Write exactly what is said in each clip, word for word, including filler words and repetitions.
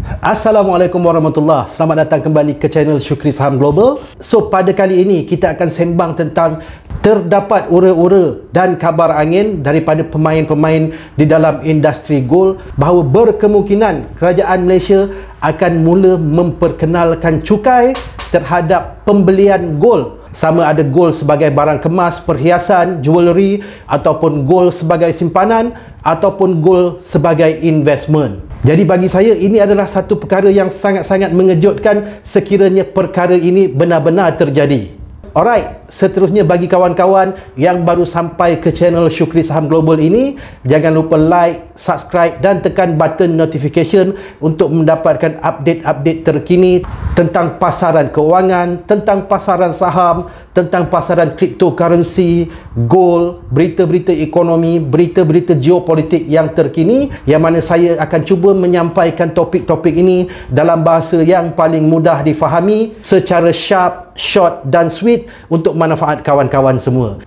Assalamualaikum warahmatullahi wabarakatuh. Selamat datang kembali ke channel Syukri Saham Global. So, pada kali ini kita akan sembang tentang terdapat ura-ura dan kabar angin daripada pemain-pemain di dalam industri gold bahawa berkemungkinan kerajaan Malaysia akan mula memperkenalkan cukai terhadap pembelian gold. Sama ada gold sebagai barang kemas, perhiasan, jewelry, ataupun gold sebagai simpanan, ataupun gold sebagai investment. Jadi bagi saya ini adalah satu perkara yang sangat-sangat mengejutkan sekiranya perkara ini benar-benar terjadi. Alright, seterusnya bagi kawan-kawan yang baru sampai ke channel Syukri Saham Global ini, jangan lupa like, subscribe dan tekan button notification untuk mendapatkan update-update terkini tentang pasaran keuangan, tentang pasaran saham, tentang pasaran cryptocurrency, gold, berita-berita ekonomi, berita-berita geopolitik yang terkini, yang mana saya akan cuba menyampaikan topik-topik ini dalam bahasa yang paling mudah difahami, secara sharp, short dan sweet untuk manfaat kawan-kawan semua.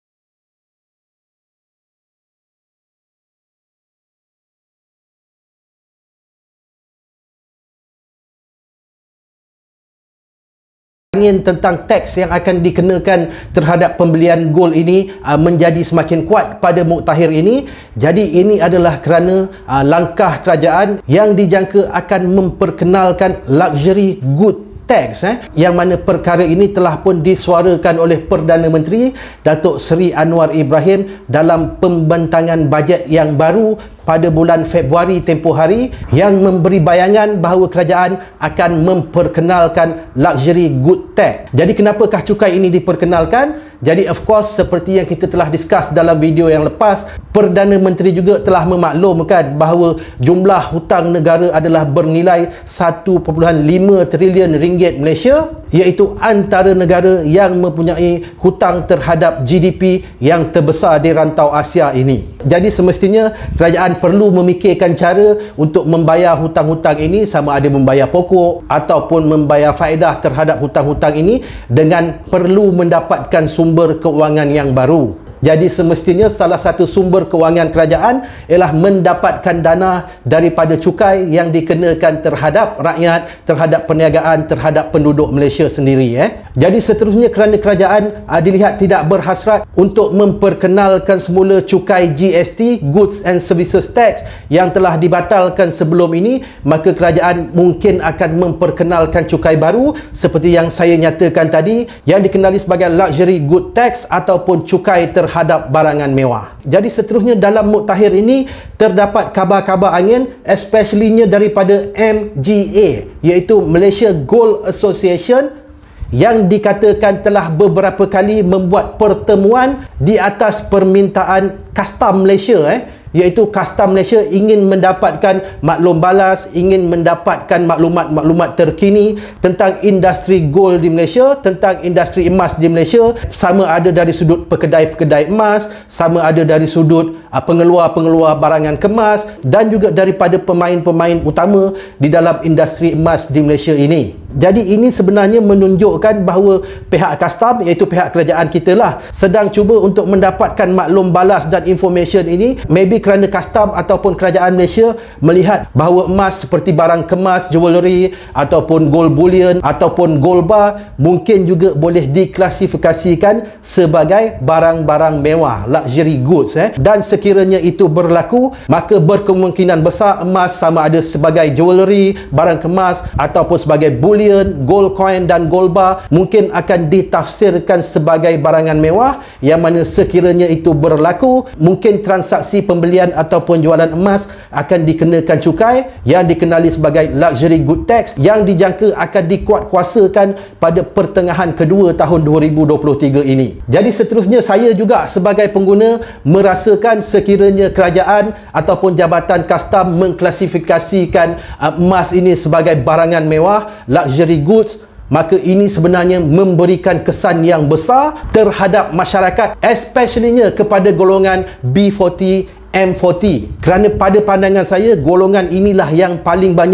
Angin tentang teks yang akan dikenakan terhadap pembelian gold ini uh, menjadi semakin kuat pada muktakhir ini. Jadi ini adalah kerana uh, langkah kerajaan yang dijangka akan memperkenalkan luxury good tax, eh, yang mana perkara ini telah pun disuarakan oleh Perdana Menteri Datuk Seri Anwar Ibrahim dalam pembentangan bajet yang baru pada bulan Februari tempoh hari, yang memberi bayangan bahawa kerajaan akan memperkenalkan luxury good tax. Jadi kenapakah cukai ini diperkenalkan? Jadi of course seperti yang kita telah discuss dalam video yang lepas, Perdana Menteri juga telah memaklumkan bahawa jumlah hutang negara adalah bernilai satu perpuluhan lima trilion ringgit Malaysia, iaitu antara negara yang mempunyai hutang terhadap G D P yang terbesar di rantau Asia ini. Jadi semestinya kerajaan perlu memikirkan cara untuk membayar hutang-hutang ini, sama ada membayar pokok ataupun membayar faedah terhadap hutang-hutang ini, dengan perlu mendapatkan sumber kewangan yang baru. Jadi semestinya salah satu sumber kewangan kerajaan ialah mendapatkan dana daripada cukai yang dikenakan terhadap rakyat, terhadap perniagaan, terhadap penduduk Malaysia sendiri. Eh. Jadi seterusnya kerana kerajaan uh, dilihat tidak berhasrat untuk memperkenalkan semula cukai G S T, Goods and Services Tax, yang telah dibatalkan sebelum ini, maka kerajaan mungkin akan memperkenalkan cukai baru seperti yang saya nyatakan tadi, yang dikenali sebagai Luxury Good Tax ataupun cukai terhadap terhadap barangan mewah. Jadi seterusnya dalam muktakhir ini terdapat kabar-kabar angin, especially-nya daripada M G A, iaitu Malaysia Gold Association, yang dikatakan telah beberapa kali membuat pertemuan di atas permintaan Kastam Malaysia, eh, iaitu Kastam Malaysia ingin mendapatkan maklum balas, ingin mendapatkan maklumat-maklumat terkini tentang industri gold di Malaysia, tentang industri emas di Malaysia, sama ada dari sudut pekedai-pekedai emas, sama ada dari sudut uh, pengeluar-pengeluar barangan kemas, dan juga daripada pemain-pemain utama di dalam industri emas di Malaysia ini. Jadi ini sebenarnya menunjukkan bahawa pihak Kastam, iaitu pihak kerajaan kita lah, sedang cuba untuk mendapatkan maklum balas dan information ini, maybe kerana Kastam ataupun kerajaan Malaysia melihat bahawa emas seperti barang kemas, jewelry, ataupun gold bullion, ataupun gold bar mungkin juga boleh diklasifikasikan sebagai barang-barang mewah, luxury goods. Eh. Dan sekiranya itu berlaku, maka berkemungkinan besar emas sama ada sebagai jewelry, barang kemas, ataupun sebagai bullion, gold coin dan gold bar mungkin akan ditafsirkan sebagai barangan mewah, yang mana sekiranya itu berlaku, mungkin transaksi pembelian ataupun jualan emas akan dikenakan cukai yang dikenali sebagai luxury good tax, yang dijangka akan dikuatkuasakan pada pertengahan kedua tahun dua ribu dua puluh tiga ini. Jadi seterusnya saya juga sebagai pengguna merasakan sekiranya kerajaan ataupun Jabatan Kastam mengklasifikasikan emas ini sebagai barangan mewah, luxury goods, maka ini sebenarnya memberikan kesan yang besar terhadap masyarakat, especially-nya kepada golongan B empat puluh, M empat puluh, kerana pada pandangan saya golongan inilah yang paling banyak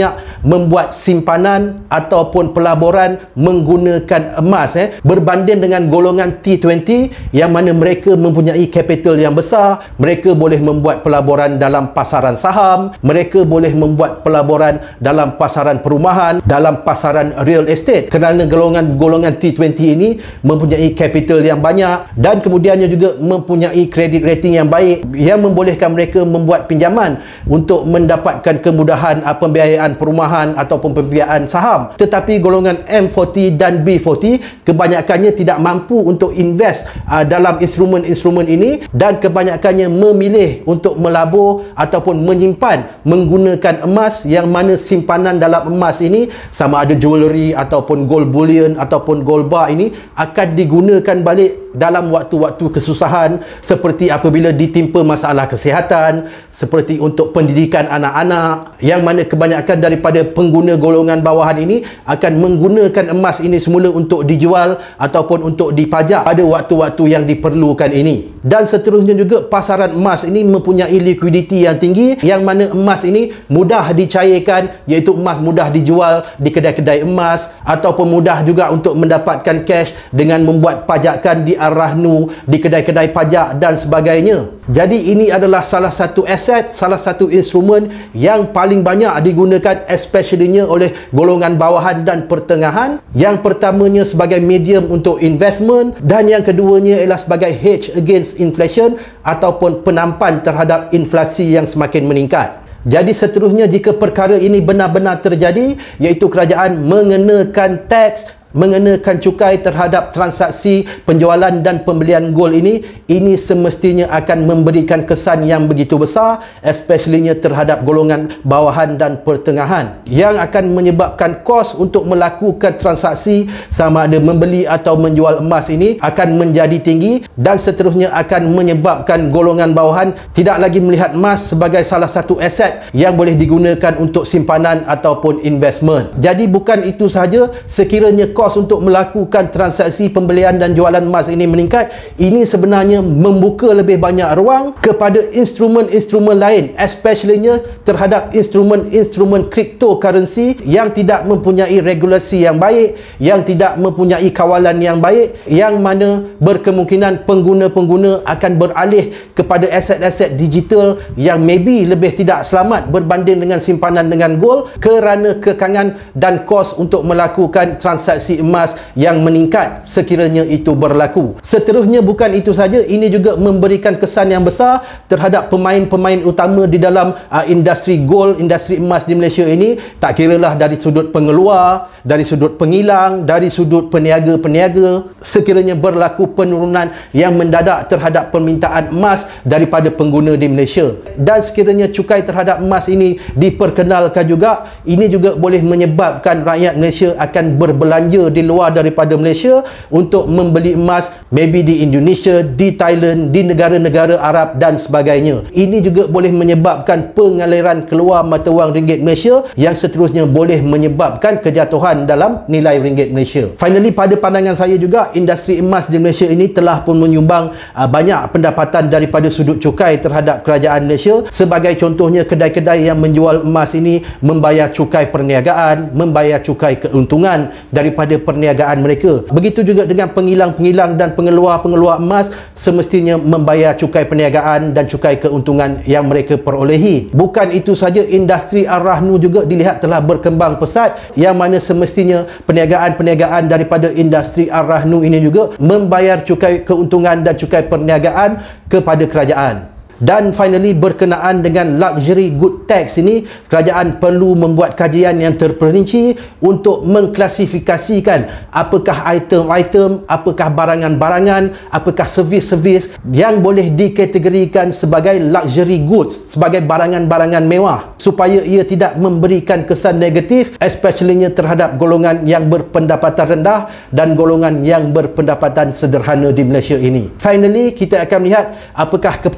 membuat simpanan ataupun pelaburan menggunakan emas eh, berbanding dengan golongan T dua puluh yang mana mereka mempunyai capital yang besar, mereka boleh membuat pelaburan dalam pasaran saham, mereka boleh membuat pelaburan dalam pasaran perumahan, dalam pasaran real estate, kerana golongan-golongan T dua puluh ini mempunyai capital yang banyak dan kemudiannya juga mempunyai credit rating yang baik yang membolehkan mereka membuat pinjaman untuk mendapatkan kemudahan uh, pembiayaan perumahan ataupun pembiayaan saham. Tetapi golongan M empat puluh dan B empat puluh kebanyakannya tidak mampu untuk invest uh, dalam instrumen-instrumen ini dan kebanyakannya memilih untuk melabur ataupun menyimpan menggunakan emas, yang mana simpanan dalam emas ini sama ada jewelry ataupun gold bullion ataupun gold bar ini akan digunakan balik dalam waktu-waktu kesusahan, seperti apabila ditimpa masalah kesihatan, seperti untuk pendidikan anak-anak, yang mana kebanyakan daripada pengguna golongan bawahan ini akan menggunakan emas ini semula untuk dijual ataupun untuk dipajak pada waktu-waktu yang diperlukan ini. Dan seterusnya juga pasaran emas ini mempunyai likuiditi yang tinggi, yang mana emas ini mudah dicairkan, iaitu emas mudah dijual di kedai-kedai emas ataupun mudah juga untuk mendapatkan cash dengan membuat pajakan di Ar-Rahnu, di kedai-kedai pajak dan sebagainya. Jadi ini adalah salah satu aset, salah satu instrumen yang paling banyak digunakan especially-nya oleh golongan bawahan dan pertengahan. Yang pertamanya sebagai medium untuk investment dan yang keduanya ialah sebagai hedge against inflation ataupun penampan terhadap inflasi yang semakin meningkat. Jadi seterusnya, jika perkara ini benar-benar terjadi, iaitu kerajaan mengenakan teks, mengenakan cukai terhadap transaksi penjualan dan pembelian gold ini, ini semestinya akan memberikan kesan yang begitu besar, especially-nya terhadap golongan bawahan dan pertengahan, yang akan menyebabkan kos untuk melakukan transaksi sama ada membeli atau menjual emas ini akan menjadi tinggi, dan seterusnya akan menyebabkan golongan bawahan tidak lagi melihat emas sebagai salah satu aset yang boleh digunakan untuk simpanan ataupun investment. Jadi bukan itu sahaja, sekiranya kos untuk melakukan transaksi pembelian dan jualan emas ini meningkat, ini sebenarnya membuka lebih banyak ruang kepada instrumen-instrumen lain, especially-nya terhadap instrumen-instrumen cryptocurrency yang tidak mempunyai regulasi yang baik, yang tidak mempunyai kawalan yang baik, yang mana berkemungkinan pengguna-pengguna akan beralih kepada aset-aset digital yang maybe lebih tidak selamat berbanding dengan simpanan dengan gold, kerana kekangan dan kos untuk melakukan transaksi emas yang meningkat sekiranya itu berlaku. Seterusnya, bukan itu saja, ini juga memberikan kesan yang besar terhadap pemain-pemain utama di dalam uh, industri gold, industri emas di Malaysia ini, tak kiralah dari sudut pengeluar, dari sudut pengilang, dari sudut peniaga-peniaga. Sekiranya berlaku penurunan yang mendadak terhadap permintaan emas daripada pengguna di Malaysia, dan sekiranya cukai terhadap emas ini diperkenalkan juga, ini juga boleh menyebabkan rakyat Malaysia akan berbelanja di luar daripada Malaysia untuk membeli emas, maybe di Indonesia, di Thailand, di negara-negara Arab dan sebagainya. Ini juga boleh menyebabkan pengaliran keluar mata wang ringgit Malaysia, yang seterusnya boleh menyebabkan kejatuhan dalam nilai ringgit Malaysia. Finally, pada pandangan saya juga, industri emas di Malaysia ini telah pun menyumbang uh, banyak pendapatan daripada sudut cukai terhadap kerajaan Malaysia. Sebagai contohnya, kedai-kedai yang menjual emas ini membayar cukai perniagaan, membayar cukai keuntungan daripada perniagaan mereka. Begitu juga dengan pengilang-pengilang dan pengeluar-pengeluar emas, semestinya membayar cukai perniagaan dan cukai keuntungan yang mereka perolehi. Bukan itu saja, industri Ar-Rahnu juga dilihat telah berkembang pesat, yang mana semestinya perniagaan-perniagaan daripada industri Ar-Rahnu ini juga membayar cukai keuntungan dan cukai perniagaan kepada kerajaan. Dan finally, berkenaan dengan luxury good tax ini, kerajaan perlu membuat kajian yang terperinci untuk mengklasifikasikan apakah item-item, apakah barangan-barangan, apakah servis-servis yang boleh dikategorikan sebagai luxury goods, sebagai barangan-barangan mewah, supaya ia tidak memberikan kesan negatif, especially-nya terhadap golongan yang berpendapatan rendah dan golongan yang berpendapatan sederhana di Malaysia ini. Finally, kita akan lihat apakah keputusan yang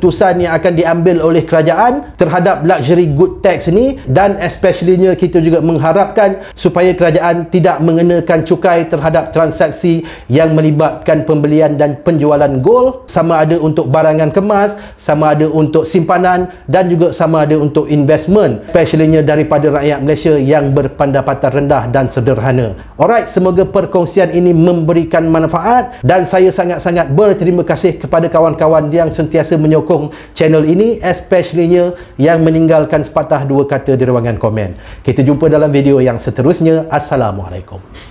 yang akan diambil oleh kerajaan terhadap luxury good tax ni, dan especially-nya kita juga mengharapkan supaya kerajaan tidak mengenakan cukai terhadap transaksi yang melibatkan pembelian dan penjualan gold, sama ada untuk barangan kemas, sama ada untuk simpanan dan juga sama ada untuk investment, especially-nya daripada rakyat Malaysia yang berpendapatan rendah dan sederhana. Alright, semoga perkongsian ini memberikan manfaat dan saya sangat-sangat berterima kasih kepada kawan-kawan yang sentiasa menyokong channel ini, especially-nya yang meninggalkan sepatah dua kata di ruangan komen. Kita jumpa dalam video yang seterusnya. Assalamualaikum.